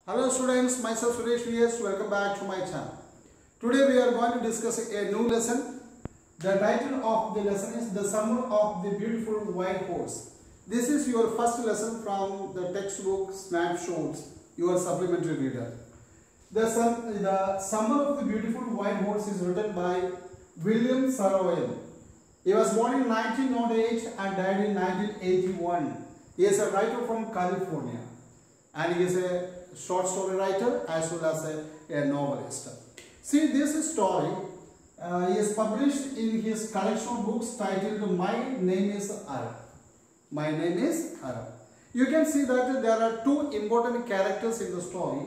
Hello students, myself Suresh VS. Welcome back to my channel. Today we are going to discuss a new lesson. The title of the lesson is The Summer of the Beautiful White Horse. This is your first lesson from the textbook Snapshots, your supplementary reader. The Summer of the Beautiful White Horse is written by William Saroyan. He was born in 1908 and died in 1981. He is a writer from California and he is a short story writer as well as a novelist. See, this story is published in his collection of books titled My Name is Aram. My Name is Aram. You can see that there are two important characters in the story.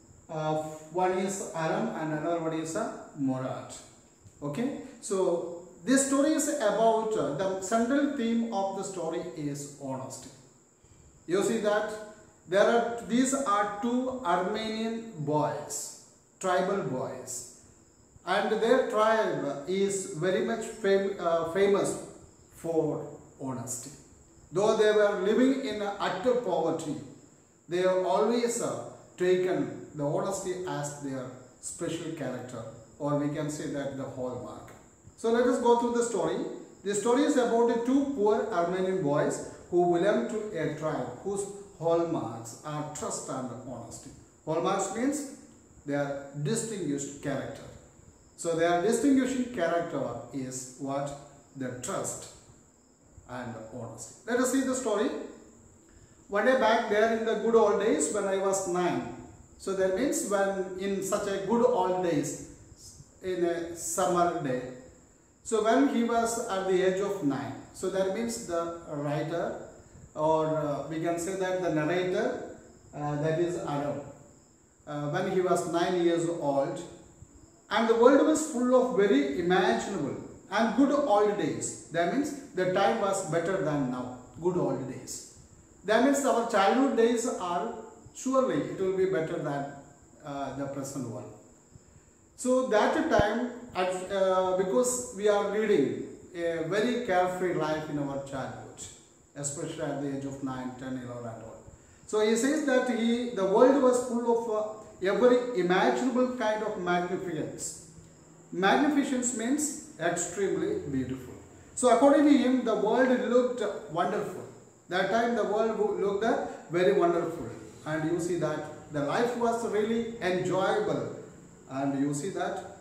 One is Aram and another one is Murad. Okay, so this story is about the central theme of the story is honesty. You see that these are two Armenian boys, tribal boys, and their tribe is very much famous for honesty. Though they were living in utter poverty, they have always taken the honesty as their special character, or we can say that the hallmark. So let us go through the story. The story is about the two poor Armenian boys who belong to a tribe whose hallmarks are trust and honesty. Hallmarks means they are distinguished character. So their distinguishing character is what? The trust and honesty. Let us see the story. One day back there in the good old days when I was 9. So that means when in such a good old days in a summer day. So when he was at the age of 9. So that means the writer, or we can say that the narrator, that is Aram, when he was 9 years old, and the world was full of very imaginable and good old days. That means the time was better than now, good old days. That means our childhood days are, surely it will be better than the present one. So that time, because we are leading a very carefree life in our childhood, especially at the age of 9, 10, 11 and all. So he says that the world was full of every imaginable kind of magnificence. Magnificence means extremely beautiful. So according to him, the world looked wonderful. That time the world looked very wonderful. And you see that the life was really enjoyable. And you see that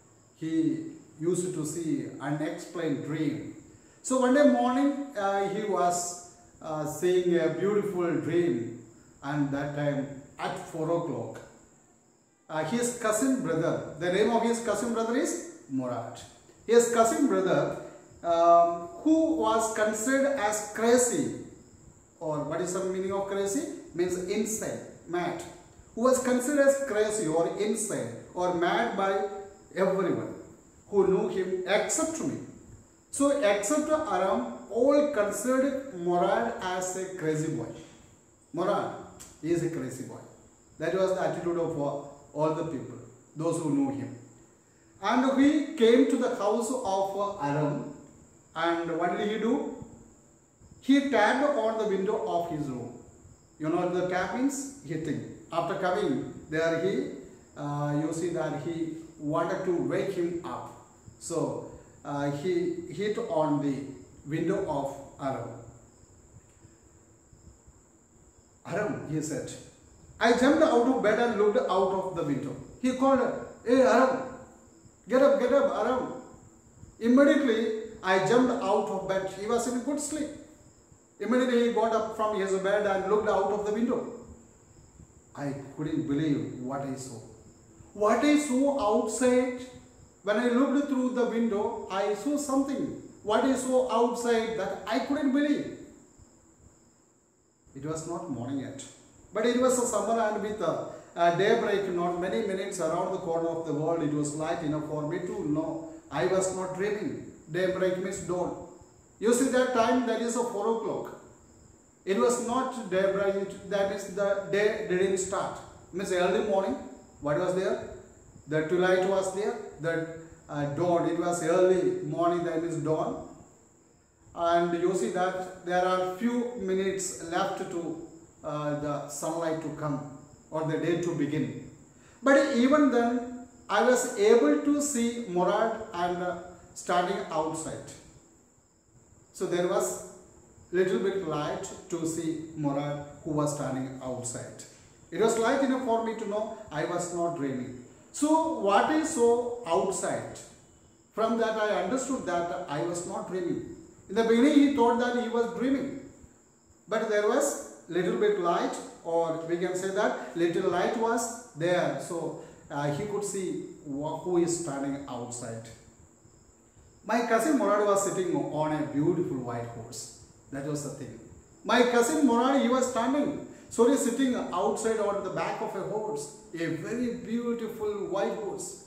he used to see unexplained dream. So one day morning he was seeing a beautiful dream, and that time at 4 o'clock his cousin brother, the name of his cousin brother is Murad. His cousin brother who was considered as crazy, or what is the meaning of crazy? Means insane, mad. Who was considered as crazy or insane or mad by everyone who knew him except me. So except Aram, all considered Murad as a crazy boy. Murad is a crazy boy. That was the attitude of all the people, those who knew him. And he came to the house of Aram, and what did he do? He tapped on the window of his room. You know the tap means hitting. After coming there, you see that he wanted to wake him up. So he hit on the window of Aram. Aram, he said. I jumped out of bed and looked out of the window. He called her, "Hey Aram, get up, Aram." Immediately, I jumped out of bed. He was in good sleep. Immediately, he got up from his bed and looked out of the window. I couldn't believe what I saw. What I saw outside, when I looked through the window, I saw something. What I saw outside that I couldn't believe. It was not morning yet, but it was a summer, and with daybreak, not many minutes around the corner of the world, it was light enough for me to know I was not dreaming. Daybreak means dawn. You see that time, that is 4 o'clock. It was not daybreak, that means the day didn't start. It means early morning. What was there? The twilight was there. The dawn, it was early morning, that means dawn. And you see that there are few minutes left to the sunlight to come. or the day to begin. But even then, I was able to see Murad and standing outside. So there was little bit light to see Murad who was standing outside. It was light enough for me to know I was not dreaming. So what I saw outside, from that I understood that I was not dreaming. In the beginning he thought that he was dreaming. But there was little bit light, or we can say that little light was there. So he could see who is standing outside. My cousin Murad was sitting on a beautiful white horse. That was the thing. My cousin Murad, he was sitting outside on the back of a horse. A very beautiful white horse.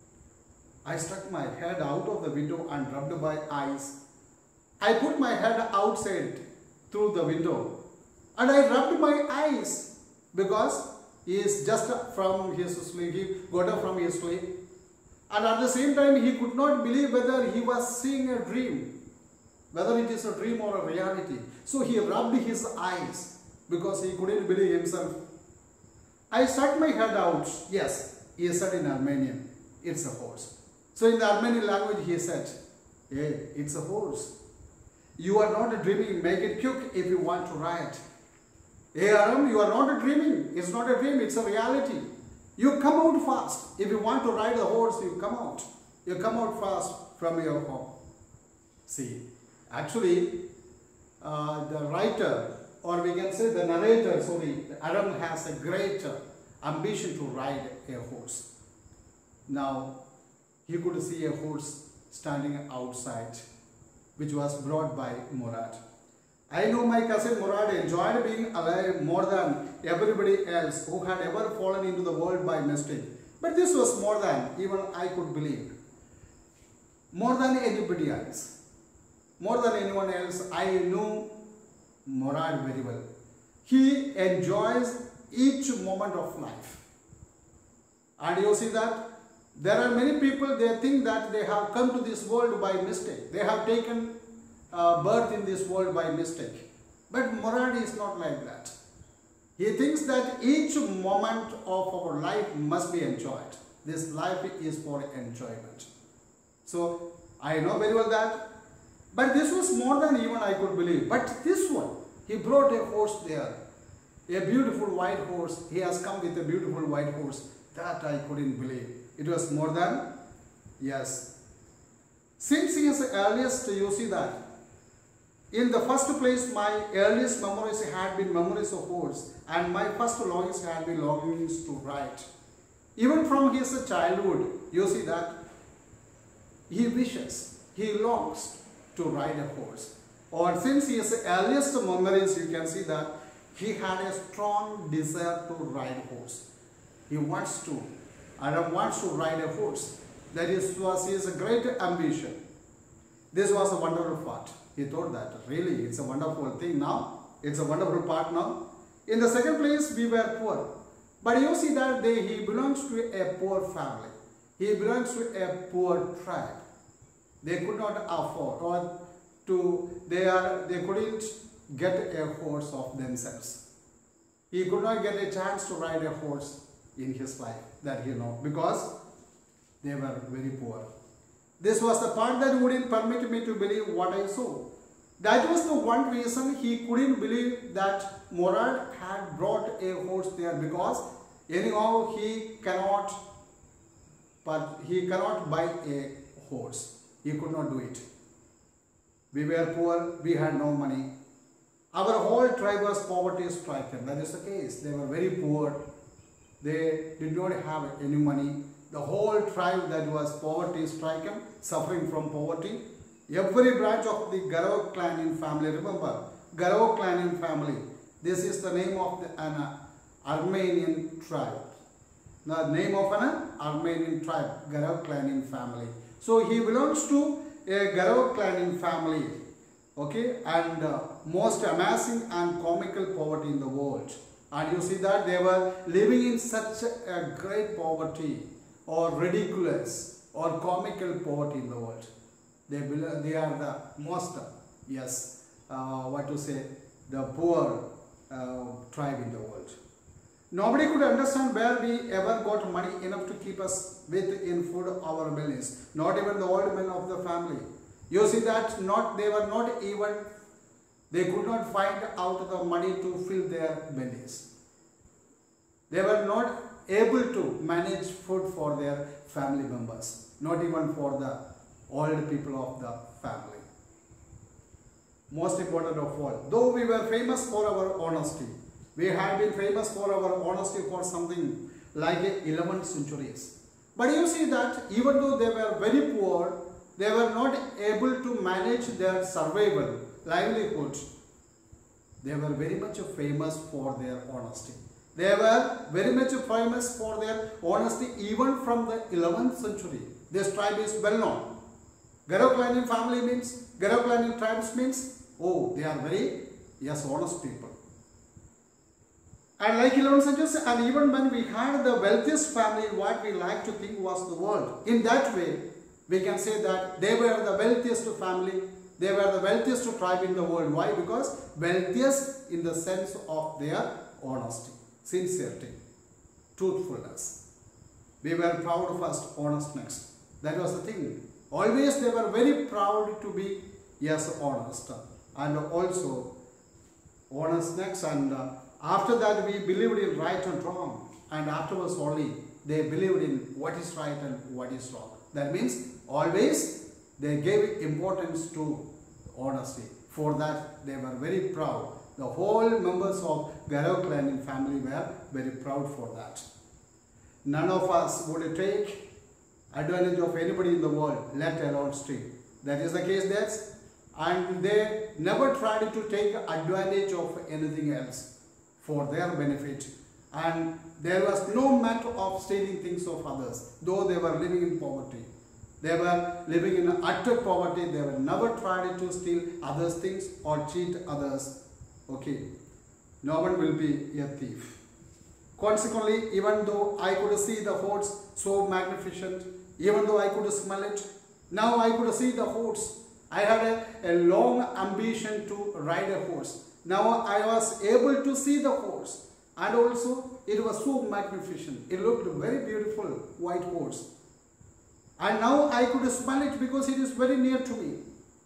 I stuck my head out of the window and rubbed my eyes. I put my head outside through the window and I rubbed my eyes because he is just from his sleep. He got up from his sleep. And at the same time, he could not believe whether he was seeing a dream, whether it is a dream or a reality. So he rubbed his eyes because he couldn't believe himself. I stuck my head out. Yes, he said in Armenian, it's a horse. So in the Armenian language, he said, hey, it's a horse. You are not dreaming. Make it quick if you want to ride. Hey Aram, you are not dreaming. It's not a dream, it's a reality. You come out fast. If you want to ride a horse, you come out. You come out fast from your home. See, actually, the writer, or we can say the narrator, Aram has a great ambition to ride a horse. Now, he could see a horse standing outside, which was brought by Murad. I know my cousin Murad enjoyed being alive more than everybody else who had ever fallen into the world by mistake. But this was more than even I could believe. More than anybody else. More than anyone else, I knew Murad very well. He enjoys each moment of life. And you see that there are many people, they think that they have come to this world by mistake. They have taken birth in this world by mistake. But Murad is not like that. He thinks that each moment of our life must be enjoyed. This life is for enjoyment. So I know very well that. But this was more than even I could believe. But this one, he brought a horse there. A beautiful white horse. He has come with a beautiful white horse. That I couldn't believe. It was more than, yes. Since his earliest, you see that. In the first place, my earliest memories had been memories of horse, and my first longings had been longings to ride. Even from his childhood, you see that he wishes, he longs to ride a horse. Or since his earliest memories, you can see that he had a strong desire to ride a horse. He wants to, Adam wants to ride a horse. That was his great ambition. This was a wonderful part. He thought that really it's a wonderful thing now. It's a wonderful part now. In the second place, we were poor. But you see that he belongs to a poor family. He belongs to a poor tribe. They could not afford, or they couldn't get a horse of themselves. He could not get a chance to ride a horse in his life, that you know, because they were very poor. This was the part that wouldn't permit me to believe what I saw. That was the one reason he couldn't believe that Murad had brought a horse there, because anyhow he cannot buy a horse. He could not do it. We were poor, we had no money. Our whole tribe was poverty stricken. That is the case. They were very poor. They did not have any money. The whole tribe that was poverty stricken, suffering from poverty. Every branch of the Garov clan family, remember, Garov clan family. This is the name of an Armenian tribe. The name of an Armenian tribe, Garov clan family. So he belongs to a Garov clan family. Okay, and most amazing and comical poverty in the world. And you see that they were living in such a great poverty, or ridiculous or comical poverty in the world. They are the most, yes, the poor tribe in the world. Nobody could understand where we ever got money enough to keep us with in food our bellies. Not even the old men of the family. You see that they could not find out the money to fill their bellies. They were not able to manage food for their family members. Not even for the old people of the family. Most important of all, though we were famous for our honesty, we had been famous for our honesty for something like 11 centuries. But you see that even though they were very poor, they were not able to manage their survival, livelihood. They were very much famous for their honesty. They were very much famous for their honesty even from the 11th century. This tribe is well known. Garoclanian family means, Garoclanian tribes means, oh, they are very, honest people. And like 11th century, and even when we had the wealthiest family, what we like to think was the world. In that way, we can say that they were the wealthiest family, they were the wealthiest tribe in the world. Why? Because wealthiest in the sense of their honesty, sincerity, truthfulness. We were proud first, honest next. That was the thing. Always they were very proud to be, honest. And also, honest next, and after that we believed in right and wrong. And afterwards only, they believed in what is right and what is wrong. That means, always they gave importance to honesty. For that, they were very proud. The whole members of Garoclanian family were very proud for that. None of us would take advantage of anybody in the world, let alone steal. That is the case there. And they never tried to take advantage of anything else for their benefit. And there was no matter of stealing things of others, though they were living in poverty. They were living in utter poverty. They were never tried to steal others' things or cheat others. Okay, no one will be a thief. Consequently, even though I could see the horse so magnificent, even though I could smell it, now I could see the horse. I had a long ambition to ride a horse. Now I was able to see the horse, and also it was so magnificent. It looked very beautiful, white horse. And now I could smell it because it is very near to me.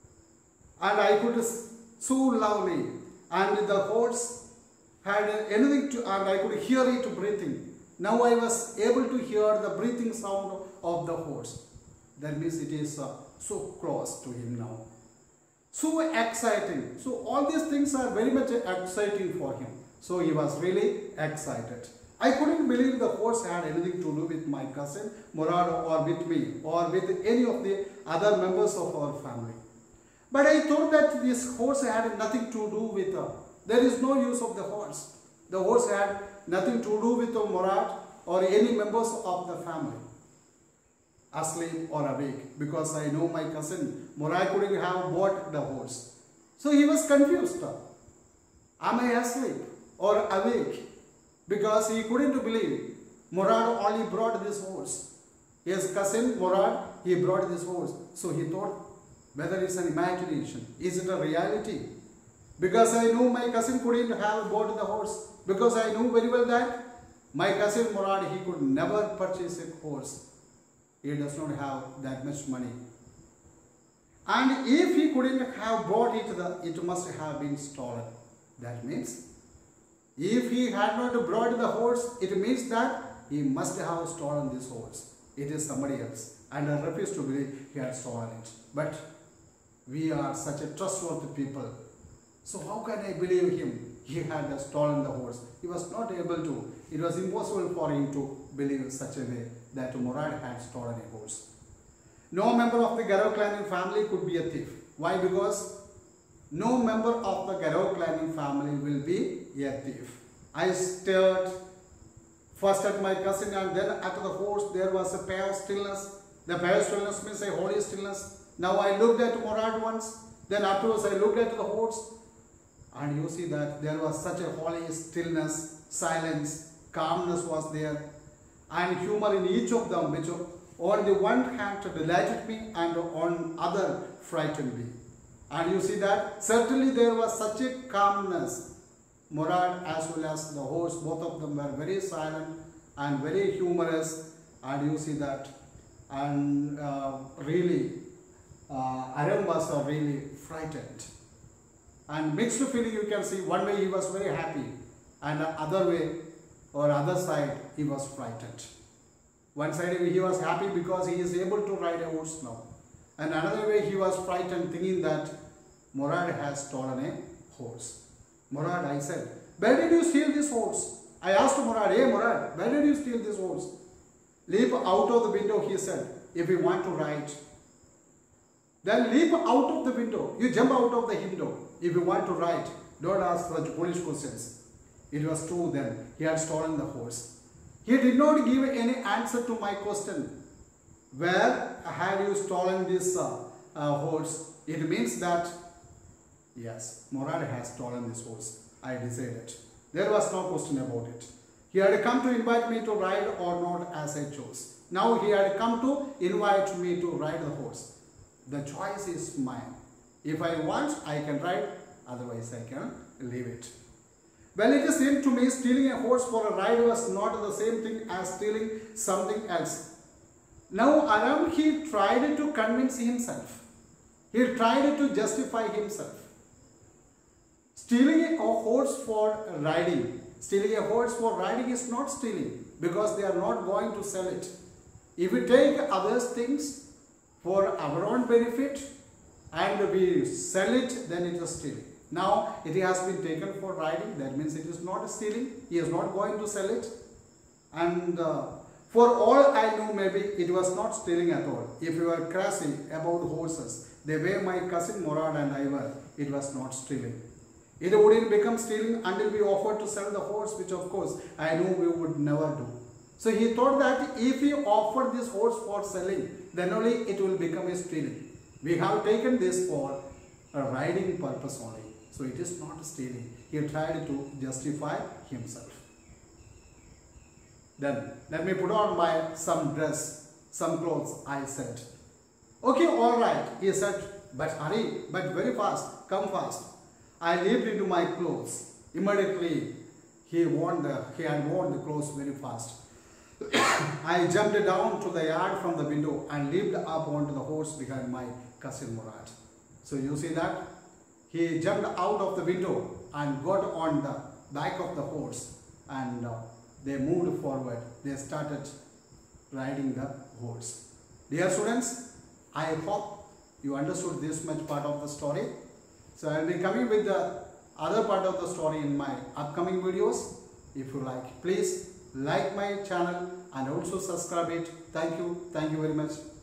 And I could so lovely. And the horse had anything to, and I could hear it breathing. Now I was able to hear the breathing sound of the horse. That means it is so close to him now. So exciting. So all these things are very much exciting for him. So he was really excited. I couldn't believe the horse had anything to do with my cousin Murad, or with me, or with any of the other members of our family. But I thought that this horse had nothing to do with there is no use of the horse. The horse had nothing to do with Murad or any members of the family, asleep or awake, because I know my cousin Murad couldn't have bought the horse. So he was confused. Am I asleep or awake? Because he couldn't believe Murad only brought this horse. His cousin Murad, he brought this horse. So he thought whether it's an imagination, is it a reality? Because I knew my cousin couldn't have bought the horse. Because I knew very well that my cousin Murad, he could never purchase a horse. He does not have that much money. And if he couldn't have bought it, it must have been stolen. That means, if he had not brought the horse, it means that he must have stolen this horse. It is somebody else. And I refuse to believe he had stolen it. But we are such a trustworthy people. So how can I believe him? He had stolen the horse. He was not able to. It was impossible for him to believe in such a way that Murad had stolen a horse. No member of the Garoclanian family could be a thief. Why? Because no member of the Garoclanian family will be a thief. I stared first at my cousin and then at the horse. There was a pair of stillness. The pair of stillness means a holy stillness. Now I looked at Murad once. Then afterwards I looked at the horse. And you see that there was such a holy stillness, silence, calmness was there. And humor in each of them, which on the one hand delighted me and on other frightened me. And you see that certainly there was such a calmness Murad as well as the horse, both of them were very silent and very humorous, and you see that. And really, Aram was really frightened. And mixed feeling you can see. One way he was very happy, and the other way or other side he was frightened. One side he was happy because he is able to ride a horse now, and another way he was frightened, thinking that Murad has stolen a horse. Murad, I said, where did you steal this horse? I asked Murad, hey Murad, where did you steal this horse? Leap out of the window, he said, if you want to ride. Then leap out of the window. You jump out of the window if you want to ride. Don't ask such foolish questions. It was true then. He had stolen the horse. He did not give any answer to my question. Where had you stolen this horse? It means that, yes, Murad has stolen this horse. I decided. There was no question about it. He had come to invite me to ride or not as I chose. Now he had come to invite me to ride the horse. The choice is mine. If I want, I can ride. Otherwise, I can leave it. Well, it seemed to me stealing a horse for a ride was not the same thing as stealing something else. Now, Aram, he tried to convince himself. He tried to justify himself. Stealing a horse for riding. Stealing a horse for riding is not stealing because they are not going to sell it. If we take others' things for our own benefit and we sell it, then it is stealing. Now it has been taken for riding, that means it is not stealing. He is not going to sell it. And for all I know, maybe it was not stealing at all. If you are crazy about horses, the way my cousin Murad and I were, it was not stealing. It wouldn't become stealing until we offered to sell the horse, which of course I know we would never do. So he thought that if he offered this horse for selling, then only it will become a stealing. We have taken this for a riding purpose only. So it is not stealing. He tried to justify himself. Then let me put on some dress, some clothes, I said. Okay, all right, he said, but hurry, but very fast, come fast. I leaped into my clothes. Immediately, he had worn the clothes very fast. I jumped down to the yard from the window and leaped up onto the horse behind my cousin Murad. So you see that? He jumped out of the window and got on the back of the horse, and they moved forward. They started riding the horse. Dear students, I hope you understood this much part of the story. So I will be coming with the other part of the story in my upcoming videos. If you like, please like my channel and also subscribe it. Thank you very much.